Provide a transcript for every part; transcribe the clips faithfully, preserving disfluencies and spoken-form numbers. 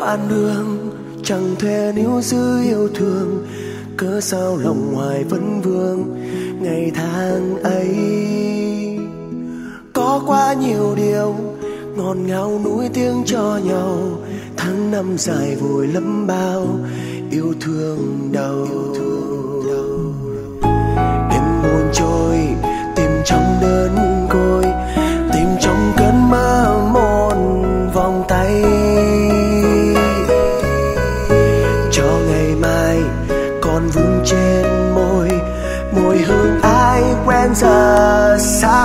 đoạn đường chẳng thể níu giữ yêu thương, cớ sao lòng hoài vẫn vương ngày tháng ấy. Có quá nhiều điều ngọt ngào nuối tiếng cho nhau, tháng năm dài vùi lấp bao yêu thương đau. Đêm buồn trôi tìm trong đơn côi, tìm trong cơn mơ một vòng tay, cho ngày mai còn vương trên môi, mùi hương ai quen giờ xa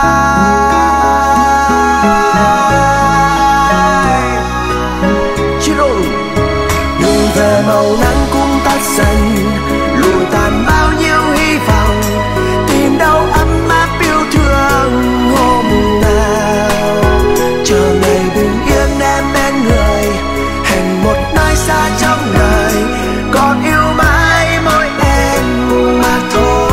mãi. Chứ rồi đường về màu nắng cũng tắt dần, lùi tàn bao nhiêu hy vọng, tìm đâu ấm áp yêu thương hôm nào. Chờ ngày bình yên em bên người, hẹn một nơi xa trong đời, còn yêu mãi mỗi em mà thôi.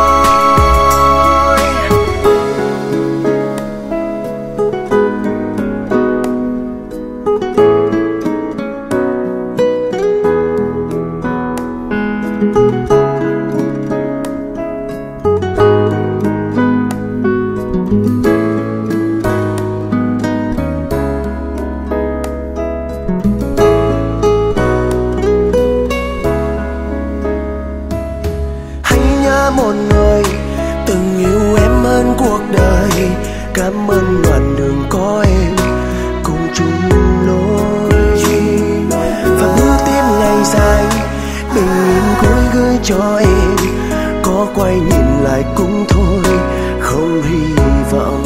Một người từng yêu em hơn cuộc đời, cảm ơn đoạn đường có em cùng chung lối. Và bước tiếp ngày dài bình yên cuối gửi cho em, có quay nhìn lại cũng thôi không hy vọng.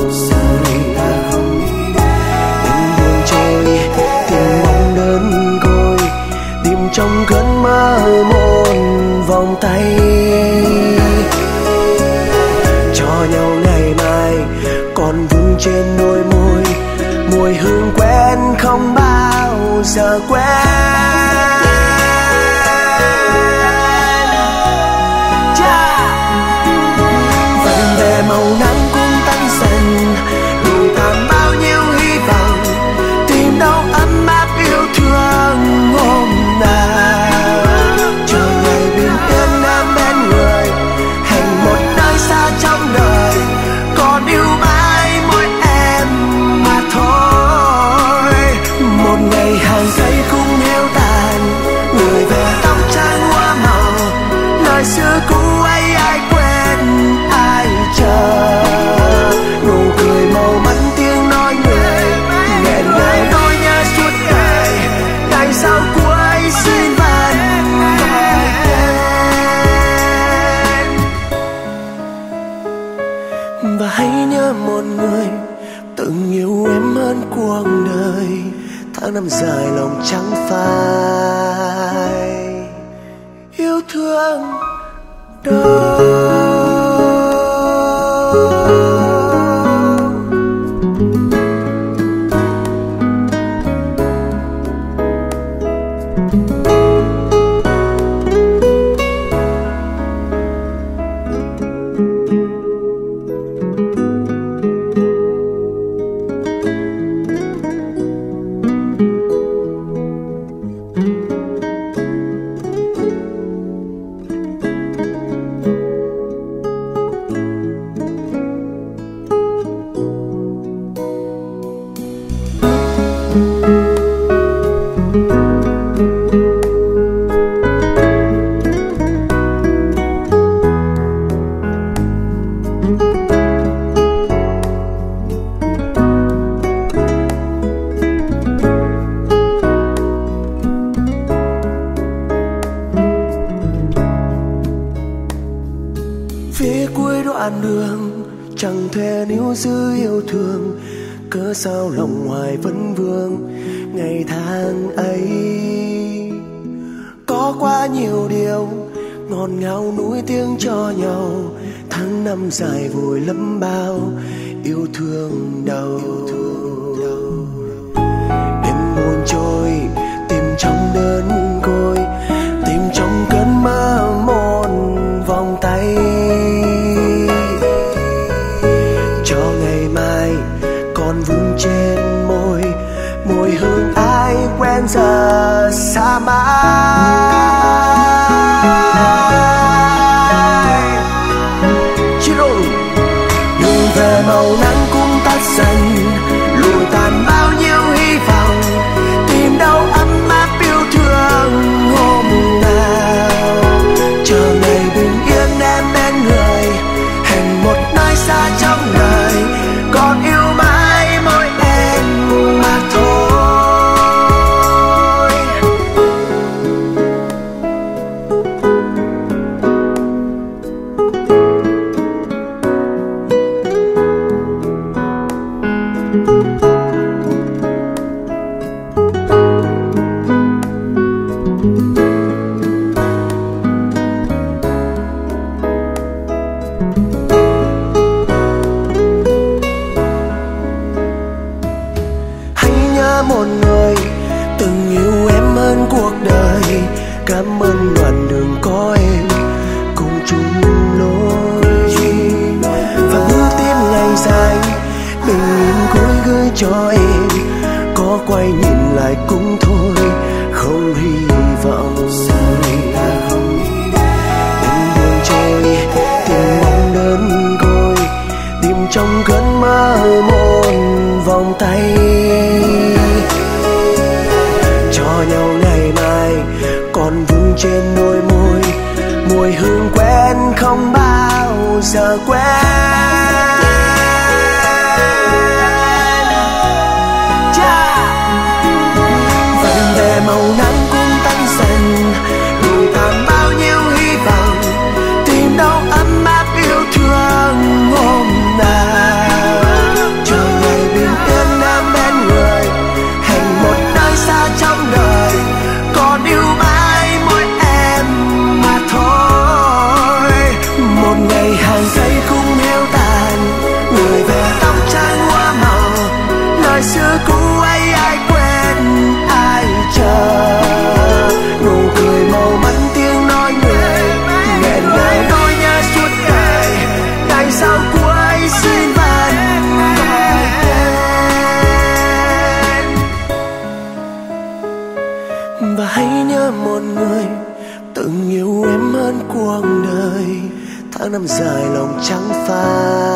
Em buồn trôi tìm mong đơn côi, tìm trong cơn mơ một vòng tay, cho nhau ngày mai còn vương trên đôi môi, mùi hương quen không bao giờ quên. Vẫn về màu nắng cũng tắt dần, lùi tàn bao nhiêu hy vọng, tìm đâu ấm áp yêu thương hôm nào. Chờ ngày bình yên em bên người, hẹn một nơi xa trong đời, còn yêu mãi mỗi em mà thôi. Một ngày hàng giây cũng héo tàn, người về tóc trắng hoa màu, lời xưa cũ ấy ai quên ai chờ. Nụ cười màu mắn tiếng nói người, nghẹn ngào nỗi nhớ suốt đời, ngày sau cuối xin vẫn gọi tên. Và hãy nhớ một người từng yêu em hơn cuộc đời, tháng năm dài lòng chẳng phai yêu thương đâu. Phía cuối đoạn đường chẳng thể níu giữ yêu thương, cớ sao lòng hoài vẫn vương ngày tháng ấy. Có quá nhiều điều ngọt ngào nuối tiếng cho nhau, tháng năm dài vùi lấp bao yêu thương đau. Đêm buồn trôi tìm trong đơn côi, tìm trong cơn mơ một vòng tay, cho ngày mai còn vương trên môi, mùi hương ai quen giờ xa mãi. Chiro đường về màu nắng cũng tắt dần, lùi tàn bao nhiêu hy vọng, tìm đâu ấm áp yêu thương hôm nào. Chờ ngày bình yên em bên người, hẹn một nơi xa trong đời, còn yêu mãi mỗi em mà thôi. Một người từng yêu em hơn cuộc đời, cảm ơn đoạn đường có em cùng chung lối. Và bước tiếp ngày dài bình yên cuối gửi cho em, có quay nhìn lại cũng thôi không hy vọng. Em buồn trôi tìm mong đơn côi, tìm trong cơn mơ một vòng tay, nhau ngày mai còn vương trên đôi môi, mùi hương quen không bao giờ quên. Phần về màu nắng cũng tắt dần, lùi tàn bao nhiêu hy vọng, tìm đâu ấm áp yêu thương hôm nào. Chờ ngày bình yên em bên người, hẹn một nơi xa trong đời, còn yêu mãi mỗi em mà thôi. Một ngày hàng giây cũng hiu tàn, người về tóc trắng hoa màu, lời xưa cũ ấy ai quên ai chờ. Nụ cười màu mắn tiếng nói người, nghẹn ngào nỗi nhớ suốt đời, tại sao cuối xin vẫn gọi tên. Và hãy nhớ một người từng yêu em hơn cuộc đời, tháng năm dài lòng trắng phai.